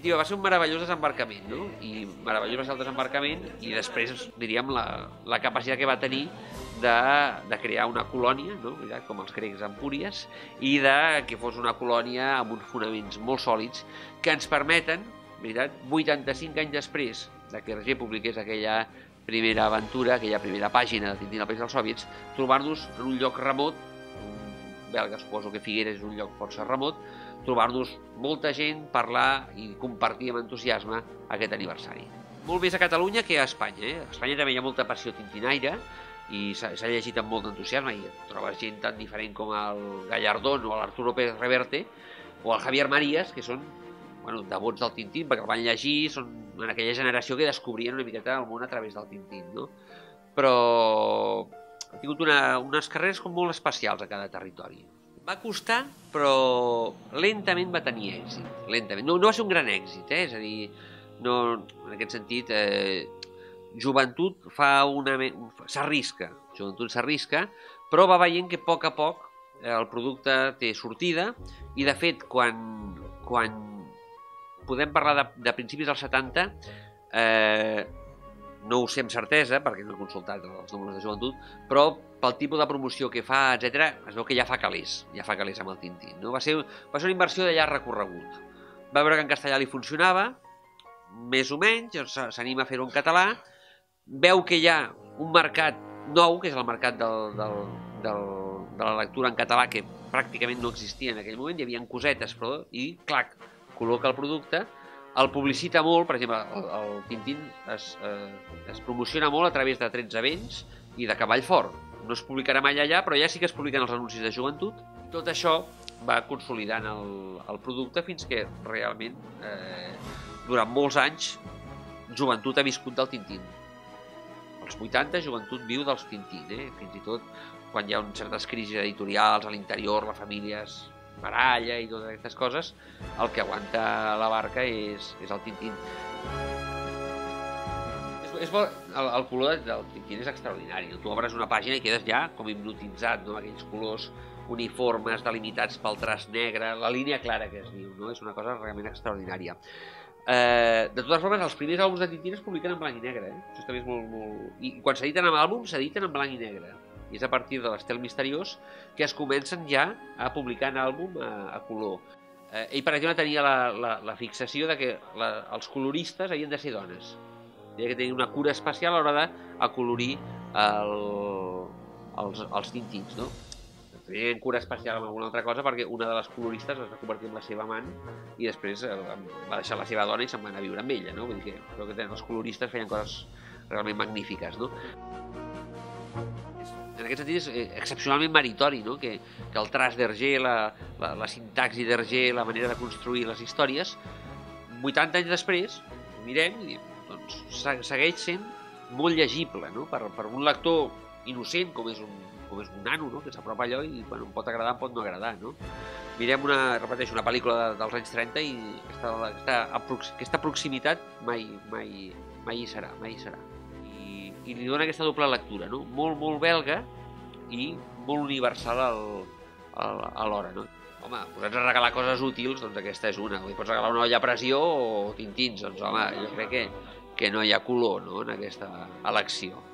definitiva, va ser un meravellós desembarcament, no? I meravellós va ser el desembarcament i després, diríem, la capacitat que va tenir de crear una colònia, no? Com els grecs a Empúries, i que fos una colònia amb uns fonaments molt sòlids que ens permeten, 85 anys després que Hergé publiqués aquella primera aventura, aquella primera pàgina de Tintín al País dels Soviets, trobar-nos en un lloc remot, belga suposo que Figueres és un lloc força remot, trobar-nos molta gent, parlar i compartir amb entusiasme aquest aniversari. Molt més a Catalunya que a Espanya. A Espanya també hi ha molta passió tintinaire i s'ha llegit amb molt d'entusiasme i trobes gent tan diferent com el Gallardón o l'Arturo Pérez Reverte o el Javier Marías, que són devots del Tintín, perquè el van llegir, són en aquella generació que descobrien una miqueta el món a través del Tintín, no? Però ha tingut unes carreres molt especials a cada territori. Va costar, però lentament va tenir èxit. Lentament. No va ser un gran èxit, és a dir, en aquest sentit, joventut s'arrisca, però va veient que a poc el producte té sortida i, de fet, quan podem parlar de principis dels 70, no ho sé amb certesa, perquè no he consultat els números de joventut, però pel tipus de promoció que fa, etc., es veu que ja fa calés amb el Tintín. Va ser una inversió de llarg recorregut. Va veure que en castellà li funcionava, més o menys, s'anima a fer-ho en català, veu que hi ha un mercat nou, que és el mercat de la lectura en català, que pràcticament no existia en aquell moment, hi havia cosetes, però, i, clac, col·loca el producte, el publicita molt, per exemple, el Tintín es promociona molt a través de 13 vents i de Cavall Fort. No es publicarà mai allà, però ja sí que es publiquen els anuncis de joventut. Tot això va consolidant el producte fins que realment, durant molts anys, joventut ha viscut del Tintín. Als 80, joventut viu dels Tintín, fins i tot quan hi ha certes crisis editorials a l'interior, la família es baralla i totes aquestes coses, el que aguanta la barca és el Tintín. El color del Tintín és extraordinari. Tu obres una pàgina i quedes ja com hipnotitzat, amb aquells colors uniformes, delimitats pel traç negre, la línia clara que es diu, és una cosa realment extraordinària. De totes formes, els primers àlbums de Tintín es publiquen en blanc i negre. Això també és molt... I quan s'editen amb àlbums, s'editen en blanc i negre. I és a partir de l'Estel Misteriós que es comencen ja a publicar en àlbum a color. Ell, per exemple, tenia la fixació de que els coloristes havien de ser dones. Havia que tenir una cura especial a l'hora d'acolorir els Tintins, no? Tenien cura especial amb alguna altra cosa perquè una de les coloristes es va convertir en la seva amant i després va deixar la seva dona i se'n va anar a viure amb ella, no? Vull dir que crec que els coloristes feien coses realment magnífiques, no? En aquest sentit és excepcionalment meritori, no? Que el traç d'Hergé, la sintaxi d'Hergé, la manera de construir les històries, 80 anys després, ho mirem i doncs, segueix sent molt llegible, no? Per un lector innocent com és un nano, no? Que s'apropa allò i em pot agradar, em pot no agradar, no? Mirem repeteixo, una pel·lícula dels anys 30 i aquesta proximitat mai hi serà. I li dona aquesta doble lectura, no? Molt belga i molt universal alhora, no? Home, posats a regalar coses útils, doncs aquesta és una. Pots regalar una olla a pressió o Tintins, doncs home, jo crec que no hi ha color, no?, en aquesta elecció.